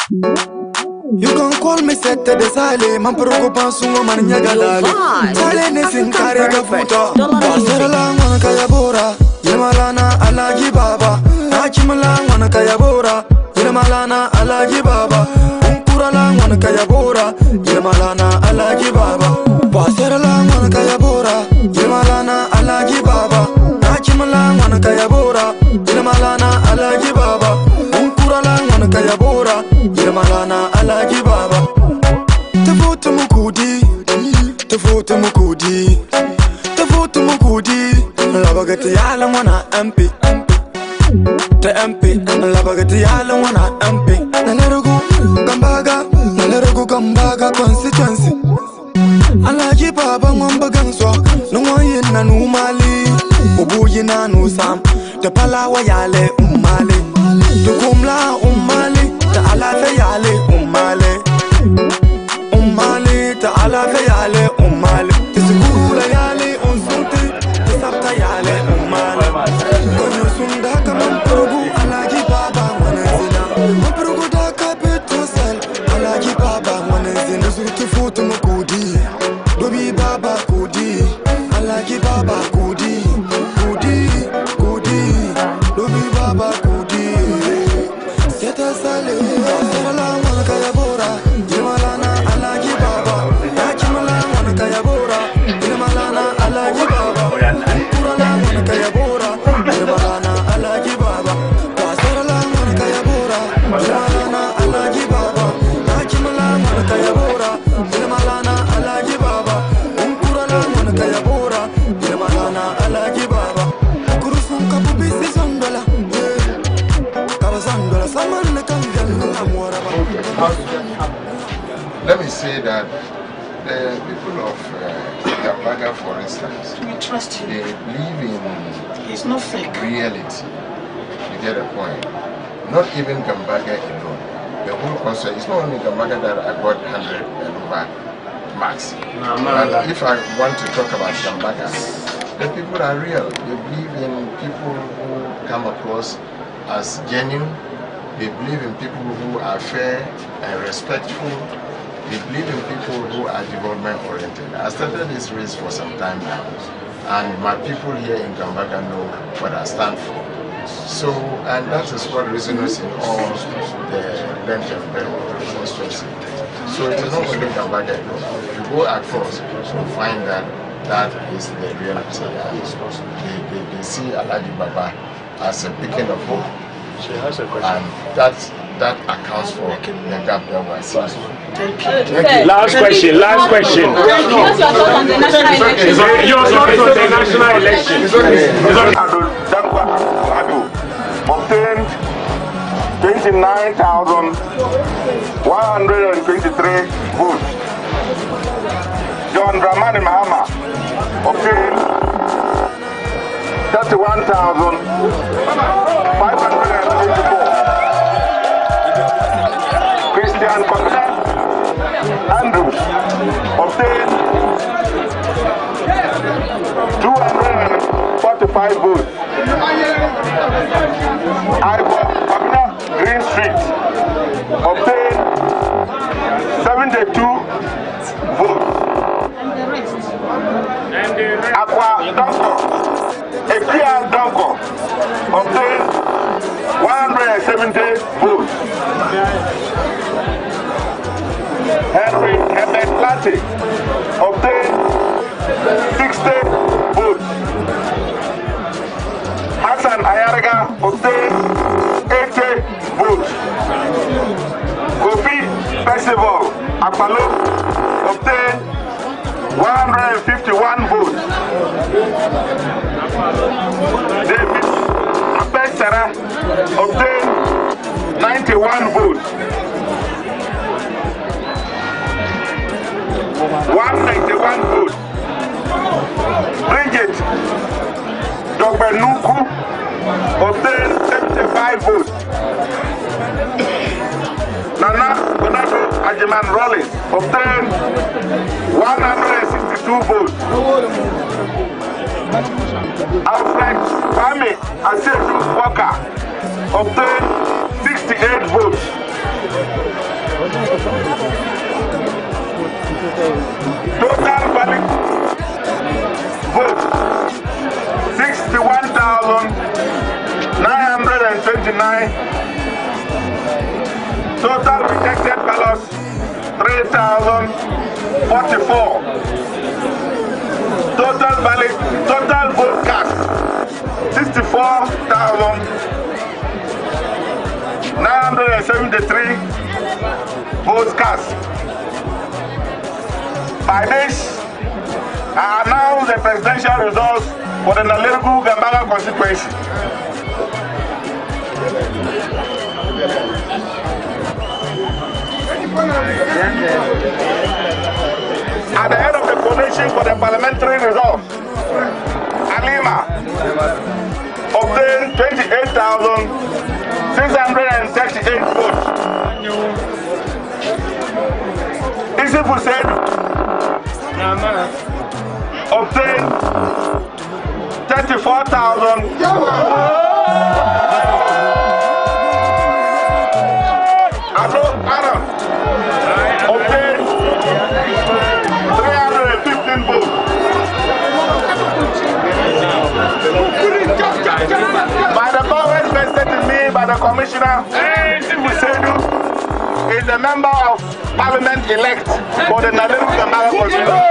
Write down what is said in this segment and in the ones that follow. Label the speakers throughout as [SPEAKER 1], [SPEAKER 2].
[SPEAKER 1] You can call me Sette de Sale, man preocupan su man nyagalale. Sale ne sin kare ga futa. Basara wana kayabora, yemalana alaji baba. Nachimala wana kayabora, yemalana alaji baba. Unkurala wana kayabora, yemalana alaji baba. Basara wana kayabora, yemalana alaji baba. Nachimala wana kayabora, yemalana alaji baba. Unkurala wana kayabora, yemalana alaji baba. Tefote mukudi, tefote mukudi, tefote mukudi. Labagati yala wana MP, te MP. Labagati yala wana MP. Nalerugu gambaga constituency. Alaji baba ngomba ganswa, nungoye na numali, ubuyi na nusam. Te palawa yale umali, tukumla umali, te alafe yale umali, umali te alafe yale umali, te sikula yale unsunti, te sabta yale umali. Konyo sunda kama mpurugu alaji baba mwanezina, mpurugu daka petrosel alaji baba mwanezina. Zutu futu mukudi, dobi baba kudi, alaji baba kudi, kudi, kudi, dobi baba kudi. Seta sale, sarala wana kayabora, yemalana alaji baba. Nachimala wana kayabora, yemalana alaji baba. Unkurala wana kayabora, yemalana alaji baba. Sarala wana kayabora, yemalana alaji baba. Nachimala wana kayabora, yemalana alaji baba. Unkurala wana kayabora, yemalana alaji baba. Kurusun kapu bisi zondola, kabazandola samana kangal amwara ba.
[SPEAKER 2] Let me say that the people of Gambaga, for instance,
[SPEAKER 3] We trust him.
[SPEAKER 2] they believe in
[SPEAKER 3] He's not fake.
[SPEAKER 2] reality. You get a point. Not even Gambaga alone. The whole concept, it's not only Gambaga that I got 100 and over marks. But if I want to talk about Gambaga, the people are real. They believe in people who come across as genuine. They believe in people who are fair and respectful. They believe in people who are development oriented. I started this race for some time now, and my people here in Gambaga know what I stand for. So, and that is what resonates in all the length and breadth of the constituency. So it is not only Gambaga alone. If you go across, you find that that is the reality. They see Alaji Baba as a beacon of hope.
[SPEAKER 4] She has a question.
[SPEAKER 2] And that accounts for the gap that we're seeing.
[SPEAKER 4] Last question, last question.
[SPEAKER 5] What's your thought on the national election?
[SPEAKER 4] Your thoughts on the national election.
[SPEAKER 6] Obtained 29,123 votes. John Dramani Mahama obtained 31,524. Christian Coconut Andrews obtained 245 votes. Ivor Coconut Green Street obtained 72 votes. Aqua Donko, Ekia Donko obtained 170 votes. Henry Hemet Lati obtained 60 votes. Hassan Ayaraga obtained 80 votes. Kofi Festival Apalo obtained 151 votes. David Abesara obtained 91 votes. 191 votes. Bridget Dogbenuku obtained 75 votes. Nana Bonado Ajiman Rollins obtained 162 votes. Alfred Kwame Asetu Walker obtained 68 votes. Total valid votes 61,929. Total rejected ballots 3,044. Total vote cast 64,973 votes cast. By this, I announce the presidential results for the Nalerigu Gambaga constituency. At the end of the collation for the parliamentary results, Alima obtained 28,668 votes. Isifu said obtained 34,000. Aaron obtained 315 votes. By the powers vested in me by the commissioner, Isifu is a member of parliament elect for the Nalerigu Gambaga constituency.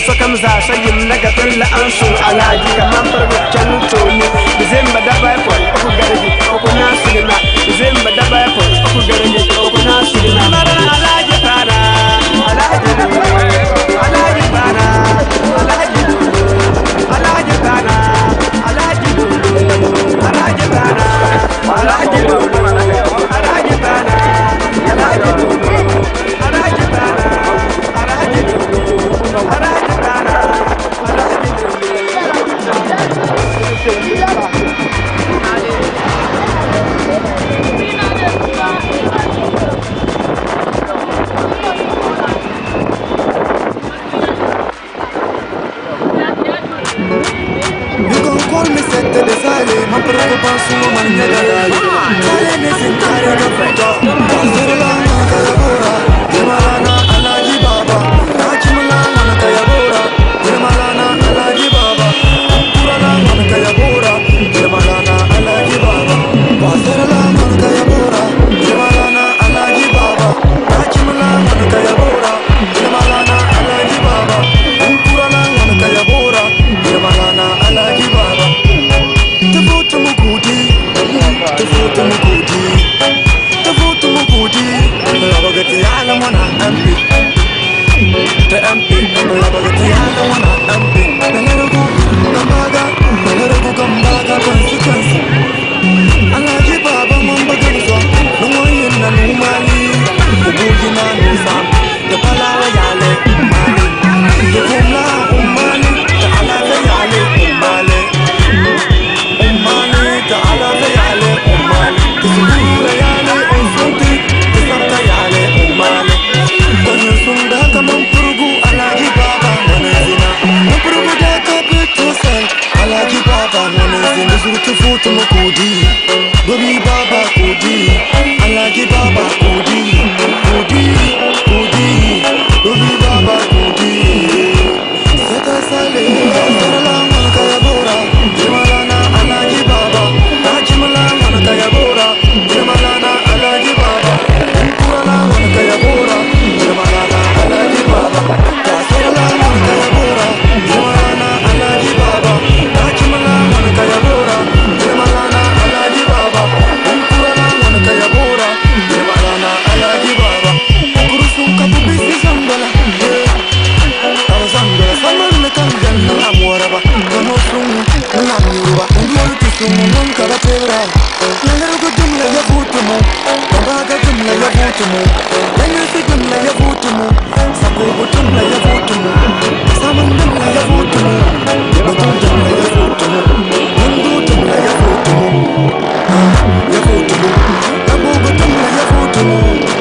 [SPEAKER 1] sokam za sayim na gafin la ansu alaji kaman farko can toni bizimba da bai fon ku garbi ku nasina bizimba da bai fon ku garbi ku nasina alaji para alaji alaji para alaji alaji para alaji alaji para alaji alaji para ma preoccupação uma negada Kare ne sinkare da futa Basirla na kayabora Jirmalana alaji baba Kachimla na kayabora Jirmalana alaji baba Kurala na kayabora Jirmalana alaji baba Basirla na kayabora Jirmalana alaji baba Kachimla na kayabora Jirmalana alaji baba Kurala na kayabora Jirmalana alaji baba Devote mukudi, devote mukudi. Rabagati ala wana ambi, te ambi. Rabagati ala wana ambi. Nalerugu kambaga consequence. Alaji baba mamba ganzo, nungoyi na numali, ubuji na nusam. De palawa yale umali, de kumla umali, de alaga yale umali. تعالى يالي أمالي تسكولة يالي أنصوتي تسبت يالي أمالي كن يسوندا كمان برغو ألاجي بابا ونزينا برغو داكا بتوسل ألاجي بابا ونزينا زوت فوت مكودي ببي بابا كودي ألاجي بابا كودي كودي كودي ببي بابا كودي ستا سالي سرلا مانكا يبورا جمالانا ألاجي بابا Kayabora, Jirmalana, Alaji Baba, Kurala, Kayabora, Jirmalana, Alaji Baba, Kasala, Kayabora, Jirmalana, Alaji Baba, Kachimala, Kayabora, Jirmalana, Alaji Baba, Kurala, Kayabora, Jirmalana, Alaji Baba, Kurusu Kapubisi Zambala, Zambala, Saman Kangan, Namoraba, Kanosum, Namuruba, Ulutusum, Karatera. Nalerugu jumla ya butumu, Kambaga jumla ya butumu, Lenyasi jumla ya butumu, Sakubu jumla ya butumu, Saman jumla ya butumu, Batum jumla ya butumu, Hindu jumla ya butumu, ya butumu, Kabubu jumla ya butumu,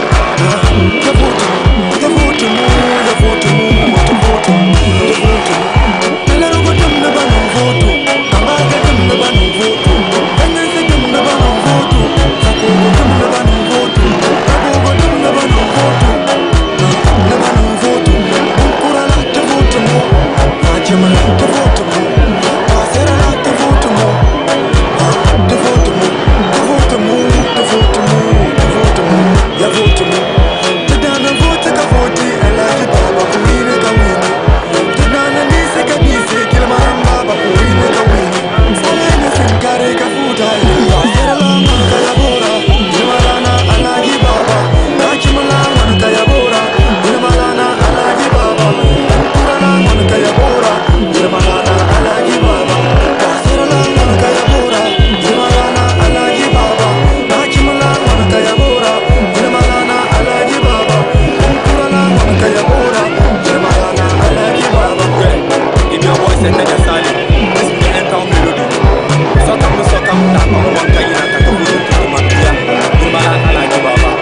[SPEAKER 1] ya butumu, ya butumu, ya butumu, ya butumu, Nalerugu jumla banu vutu, Kambaga jumla banu vutu, Lenyasi jumla banu vutu, Sakubu jumla banu vutu, Kabubu jumla banu vutu, na banu vutu, Kurala te vutumu, Kachimala te vutumu, Pasera te vutumu, te vutumu, te vutumu, te vutumu, te vutumu, ya vutumu. Tadana vuta ka vuti, Alaji Baba kuwine ka wini. Tadana nise ka nise, Kilmaramba ba kuwine ka wini. Salene sinkare ka vuta, Pasera lama kayabora, Jirmalana Alaji Baba, Kachimala kayabora, Jirmalana Alaji Baba, Kurala kayabora, Jirmalana Alaji Baba, Pasera lama kayabora, Jirmalana Alaji Baba, Kachimala kayabora, Jirmalana Alaji Baba, Kurala kayabora, Jirmalana Alaji Baba. If your voice and your side, this is the entire melody. Sokam, takam, wakayina, takafutu, tukumakia, Jirmalana Alaji Baba.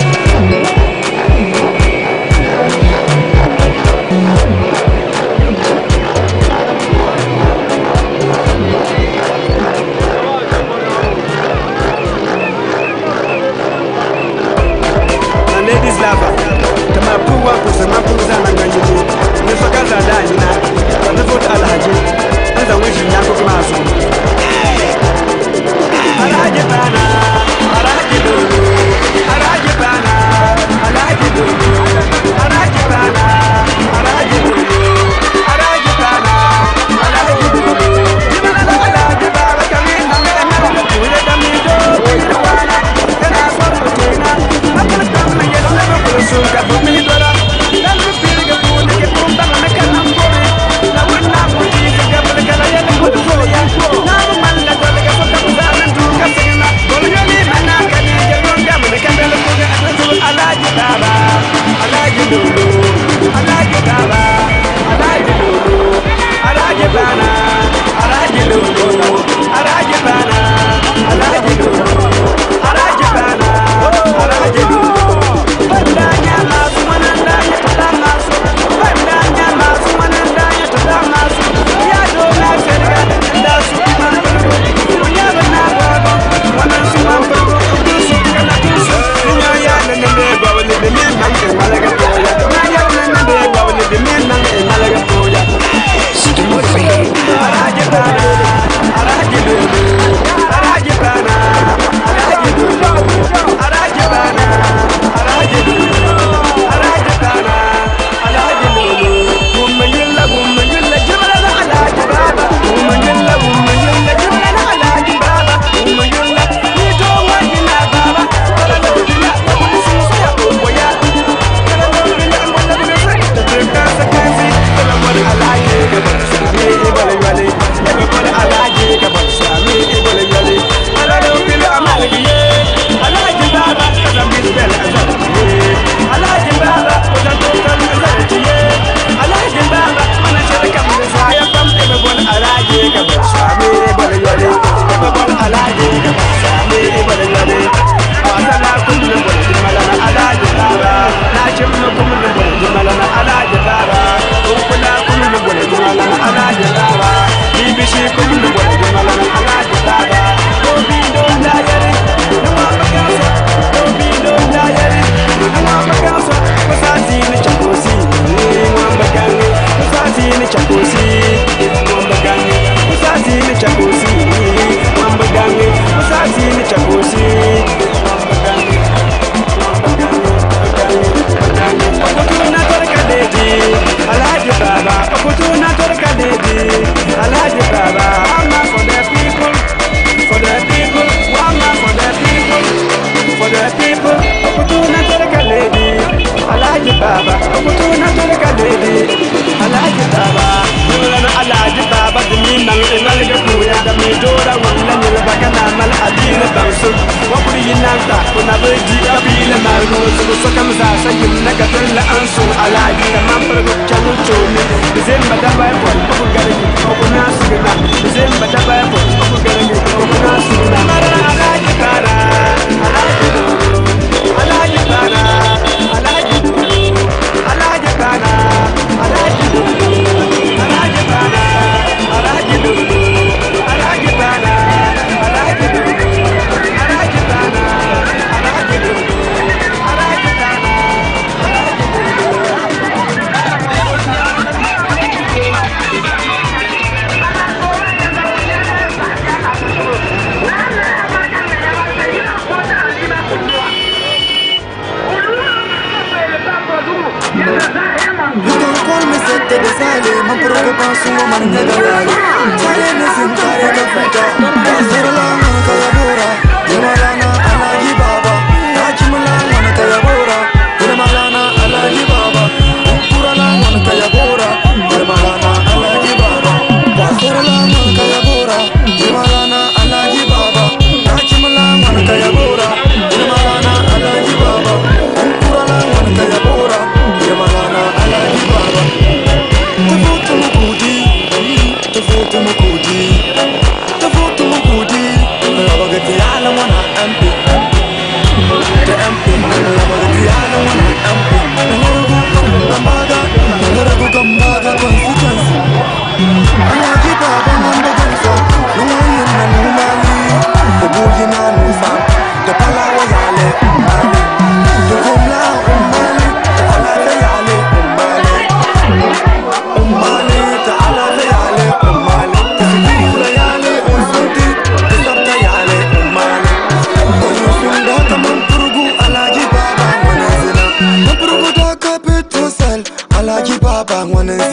[SPEAKER 1] Ladies lover, kama puwa kusema puza na nganyini, nifakaza dajina, kama vote alaji,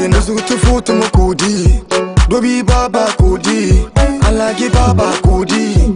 [SPEAKER 1] zina zutu futu mukudi dobi baba kudi alagi baba kudi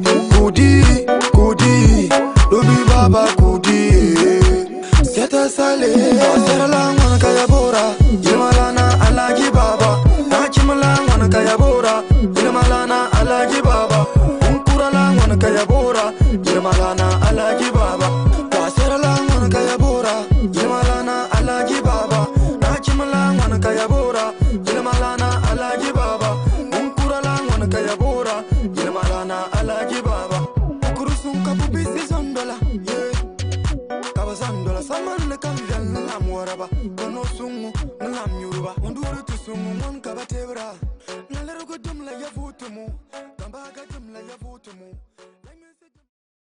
[SPEAKER 1] dobi baba kudi seta sale serala wana kayabora ilmalana alagi baba nakimala wana kayabora ilmalana alagi baba unkurala wana kayabora ilmalana alagi baba serala wana kayabora ilmalana alagi baba nakimala wana kayabora ilmalana alagi baba unkurala wana kayabora ilmalana alagi baba kurusun kabubisi zondola kabazandola saman kamjal ngam waraba kono sungu ngam yuruba unduru tusungu mon kabatebra nalero godum la yafutumu gamba gadum la yafutumu